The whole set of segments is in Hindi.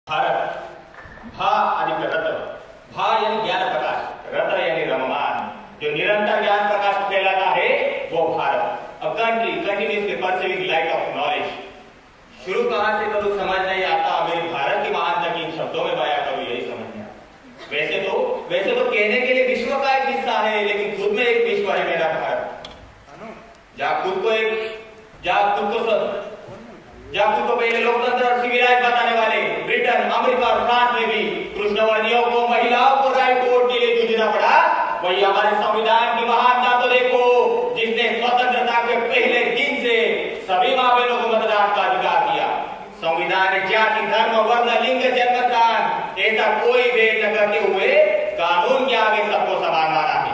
भारत भा अधिक रत, भा यानी ज्ञान प्रकाश, रत यानी रममान, जो निरंतर ज्ञान प्रकाश फैलाता है वो Bharat. A country continuously perceiving light of knowledge. शुरू कहां से करूं समझ नहीं आता, मेरे भारत की महानता की इन शब्दों में बयां करूं यही समझ नहीं आता। वैसे तो कहने के लिए विश्व का एक हिस्सा है, लेकिन खुद में एक विश्व है मेरा भारत। जहां खुद को पहले लोकतंत्र और सिविलाइज बताने वाले ब्रिटेन, अमेरिका और फ्रांस में भी कृष्णवर्णियों को, महिलाओं को राइट वोट के लिए जूझना पड़ा, वही हमारे संविधान की महानता तो देखो, जिसने स्वतंत्रता के पहले दिन से सभी माँ बहनों को मतदान का अधिकार दिया। संविधान ने जाति, धर्म, वर्ण, लिंग, जन्म स्थान ऐसा कोई भेद न करते हुए कानून के आगे सबको समान माना है।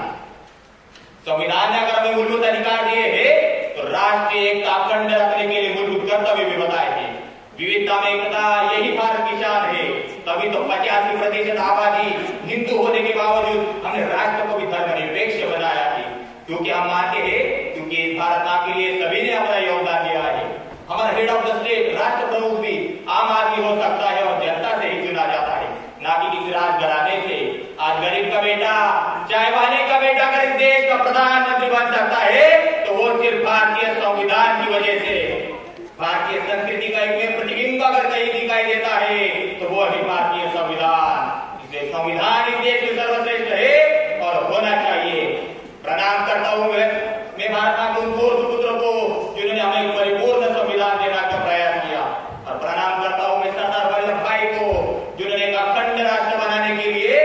संविधान ने अगर हमें मूलभूत अधिकार दिए हैं तो राष्ट्रीय एकता अखंड रखने के लिए मूलभूत कर्तव्य भी बताए थे। विविधता में एकता, यही भारत की शान है। तभी तो 85% आबादी हिंदू होने के बावजूद हमने राष्ट्र को भी धर्मनिरपेक्ष बनाया है, क्योंकि हम मानते हैं क्योंकि इस भारत मां के लिए सभी ने अपना योगदान दिया है। हमारा हेड ऑफ द स्टेट, राष्ट्र प्रमुख भी आम आदमी हो सकता है और जनता से ही चुना जाता है, ना कि किसी राजघराने से। आज गरीब का बेटा, चाय वाले का बेटा अगर इस देश का प्रधानमंत्री बन सकता है तो वो सिर्फ भारतीय संविधान की वजह से। भारतीय संस्कृति का एक प्रतिबिंब अगर कहीं दिखाई देता है तो वो है भारतीय संविधान। इसलिए संविधान इस देश में सर्वश्रेष्ठ है और होना चाहिए। प्रणाम करता हूं मैं भारत मां के उन दो सुपुत्रों को जिन्होंने हमें परिपूर्ण संविधान देने का प्रयास किया, और प्रणाम करता हूं मैं सरदार वल्लभ भाई को जिन्होंने एक अखंड राष्ट्र बनाने के लिए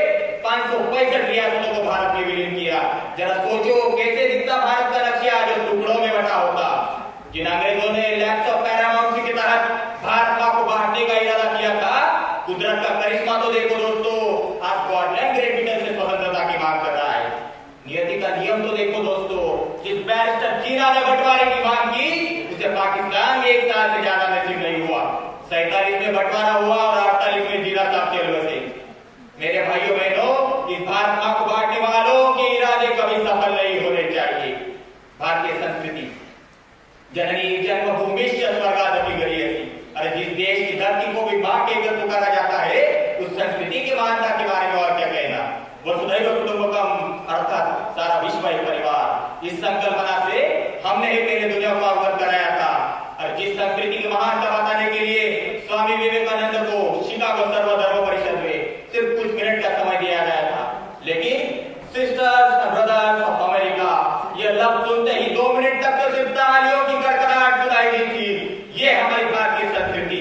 565 रियासतों को भारत में विलीन किया। जरा सोचो कैसे दिखता भारत का नक्शा जो टुकड़ों में बटा होता। जिन अंग्रेजों ने लैप्स ऑफ पैरामाउंसी के तहत भारत मां को बांटने का इरादा किया था, कुदरत का करिश्मा तो देखो दोस्तों, आज स्कॉटलैंड ग्रेट ब्रिटेन से स्वतंत्रता की मांग कर रहा है। नियति का नियम तो देखो दोस्तों, जिस बैरिस्टर चीना ने बंटवारे की मांग की उसे पाकिस्तान में 1 साल से ज्यादा नसीब नहीं हुआ। 47 में बंटवारा हुआ और 48 में जीना साहब जेल में थे। मेरे भाइयों बहनों, इस भारत मां को बांटने वालों के इरादे कभी सफल नहीं होने चाहिए। भारतीय संस्कृति जननी जन्मभूमिश्च स्वर्गादपि गरीयसी। अरे जिस देश की धरती को भी मां कहकर पुकारा जाता है, उस संस्कृति की महानता के बारे में और क्या कहना। वसुधैव कुटुंबकम अर्थात सारा विश्व एक परिवार, इस संकल्पना से हमने ही पहले दुनिया को अवगत कराया था। और जिस संस्कृति की महानता बताने के लिए स्वामी विवेकानंद को शिकागो सर्वधर्म परिषद में सिर्फ कुछ मिनट का समय दिया गया था, लेकिन sisters and brothers of America ये लफ्ज सुनते ही 2 मिनट तक तो सिर्फ तालियों की गड़गड़ाहट सुनाई दी थी। ये हमारी भारतीय संस्कृति।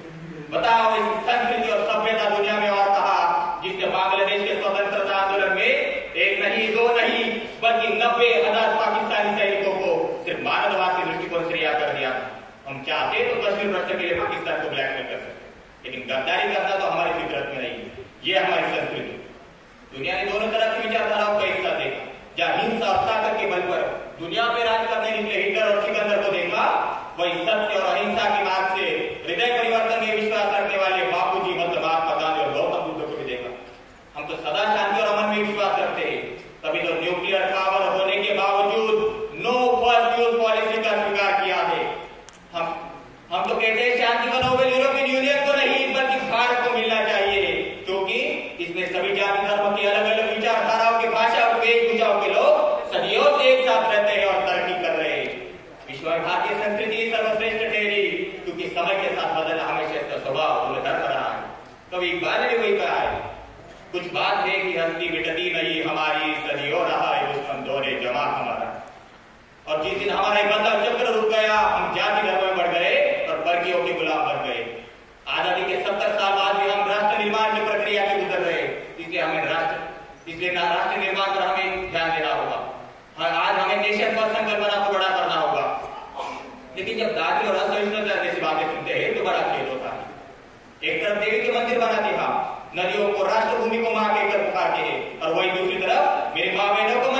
बताओ इस संस्कृति और सभ्यता दुनिया में और कहा, जिसने बांग्लादेश के स्वतंत्रता आंदोलन में 1 नहीं 2 नहीं बल्कि 90,000 पाकिस्तानी सैनिकों को सिर्फ मानववाद के दृष्टिकोण से रिहा कर दिया। हम चाहते तो कश्मीर प्रश्न के लिए पाकिस्तान को ब्लैकमेल कर सकते, लेकिन गद्दारी करना तो हमारी फितरत में नहीं। ये हमारी संस्कृति। दुनिया ने दोनों तरह की विचारधाराओं का एक साथ देखा। जहां हिंसा और ताकत के बल पर दुनिया पे राज करने निकले हिटलर और सिकंदर को देखा, वही सत्य और अहिंसा के मार्ग से हृदय परिवर्तन में विश्वास रखने वाले बापूजी, मतलब महात्मा गांधी और गौतम बुद्ध को भी देखा। हम तो सदा शांति और अमन में विश्वास रखते हैं, तभी तो न्यूक्लियर पावर होने के बावजूद नो फर्स्ट यूज पॉलिसी का स्वीकार किया है। हम तो कहते हैं शांति का नोबेल यूरोपियन यूनियन को नहीं बल्कि भारत को मिलना चाहिए, क्योंकि इसमें सभी जाति धर्म की अलग अलग विचारधाराओं की भाषा और वेशभूषाओं के लोग सदियों से एक साथ रहते हैं और तरक्की कर रहे हैं। विश्व में भारतीय संस्कृति सर्वश्रेष्ठ ठहरी, क्योंकि समय के साथ बदलना हमेशा इसका स्वभाव धर्म रहा है। कभी इकबाल ने वही कहा है, कुछ बात है कि हस्ती मिटती नहीं हमारी, सदियों रहा है दुश्मन दौरे जमा हमारा। और जिस दिन हमारा बंधन चक्र रुक गया, हम जाति धर्म में बढ़ गए और परकियों के गुलाम बन गए। आजादी के 70 साल बाद भी हम राष्ट्र निर्माण की प्रक्रिया से गुजर रहे, इसलिए राष्ट्र निर्माण पर हमें ध्यान देना होगा। आज हमें नेशन फर्स्ट संकल्पना को बड़ा करना होगा, लेकिन जब दादी और असहिष्णुता जैसी बातें सुनते हैं तो बड़ा खेद होता है। एक तरफ देवी के मंदिर बनाते हैं, नदियों को, राष्ट्रभूमि को मां कहकर पुकारते हैं, और वही दूसरी तरफ मेरी माँ बहनों को